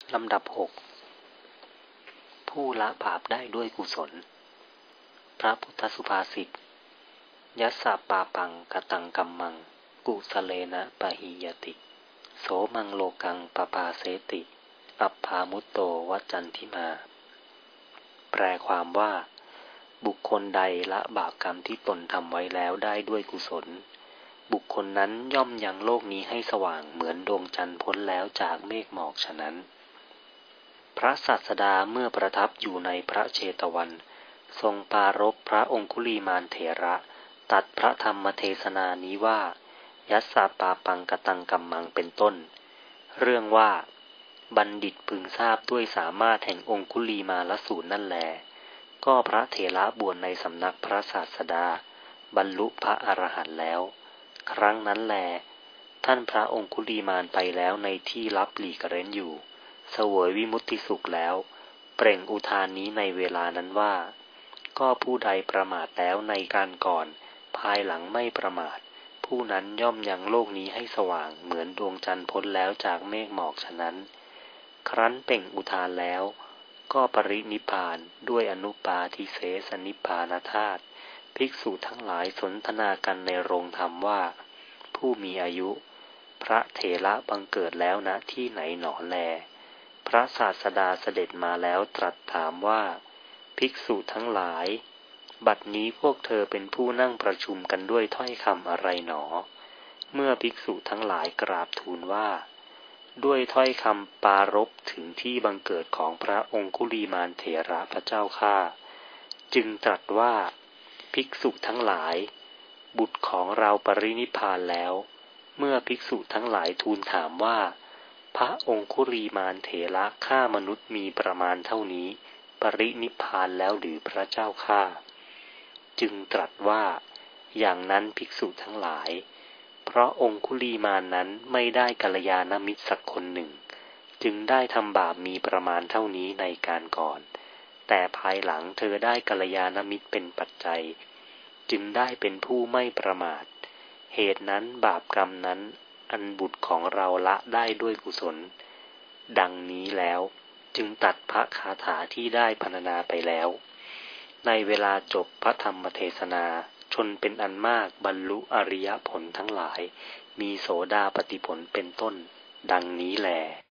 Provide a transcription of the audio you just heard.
ลำดับ 6. ผู้ละบาปได้ด้วยกุศลพระพุทธสุภาษิตยัสสะปาปังกตังกัมมังกุสเลนะปะหิยติโสมังโลกังปปาเสติอัปภามุตโตวัจจันทิมาแปลความว่าบุคคลใดละบาปกรรมที่ตนทำไว้แล้วได้ด้วยกุศลบุคคลนั้นย่อมยังโลกนี้ให้สว่างเหมือนดวงจันทร์พ้นแล้วจากเมฆหมอกฉะนั้นพระศาสดาเมื่อประทับอยู่ในพระเชตวันทรงปรารภพระองคุลีมานเถระตัดพระธรรมเทศนานี้ว่ายัสสะปาปังกตังกัมมังเป็นต้นเรื่องว่าบัณฑิตพึงทราบด้วยสามารถแห่งองคุลีมาลสูตรนั่นแลก็พระเถระบวชในสำนักพระศาสดาบรรลุพระอรหันต์แล้วครั้งนั้นแลท่านพระองคุลีมานไปแล้วในที่ลับหลีกเร้นอยู่เสวยวิมุตติสุขแล้วเปล่งอุทานนี้ในเวลานั้นว่าก็ผู้ใดประมาทแล้วในการก่อนภายหลังไม่ประมาทผู้นั้นย่อมยังโลกนี้ให้สว่างเหมือนดวงจันทร์พ้นแล้วจากเมฆหมอกฉะนั้นครั้นเปล่งอุทานแล้วก็ปรินิพพานด้วยอนุปาทิเสสนิพพานธาตุภิกษุทั้งหลายสนทนากันในโรงธรรมว่าผู้มีอายุพระเถระบังเกิดแล้วณที่ไหนหนอแลพระศาสดาเสด็จมาแล้วตรัสถามว่าภิกษุทั้งหลายบัดนี้พวกเธอเป็นผู้นั่งประชุมกันด้วยถ้อยคำอะไรหนอเมื่อภิกษุทั้งหลายกราบทูลว่าด้วยถ้อยคำปรารภถึงที่บังเกิดของพระองคุลีมานเถระพระเจ้าข้าจึงตรัสว่าภิกษุทั้งหลายบุตรของเราปรินิพพานแล้วเมื่อภิกษุทั้งหลายทูลถามว่าพระองคุลีมานเถระฆ่ามนุษย์มีประมาณเท่านี้ปรินิพพานแล้วหรือพระเจ้าข้าจึงตรัสว่าอย่างนั้นภิกษุทั้งหลายเพราะองคุลีมานนั้นไม่ได้กัลยาณมิตรสักคนหนึ่งจึงได้ทำบาปมีประมาณเท่านี้ในการก่อนแต่ภายหลังเธอได้กัลยาณมิตรเป็นปัจจัยจึงได้เป็นผู้ไม่ประมาทเหตุนั้นบาปกรรมนั้นอันบุตรของเราละได้ด้วยกุศลดังนี้แล้วจึงตัดพระคาถาที่ได้พรรณนาไปแล้วในเวลาจบพระธรรมเทศนาชนเป็นอันมากบรรลุอริยผลทั้งหลายมีโสดาปัตติผลเป็นต้นดังนี้แล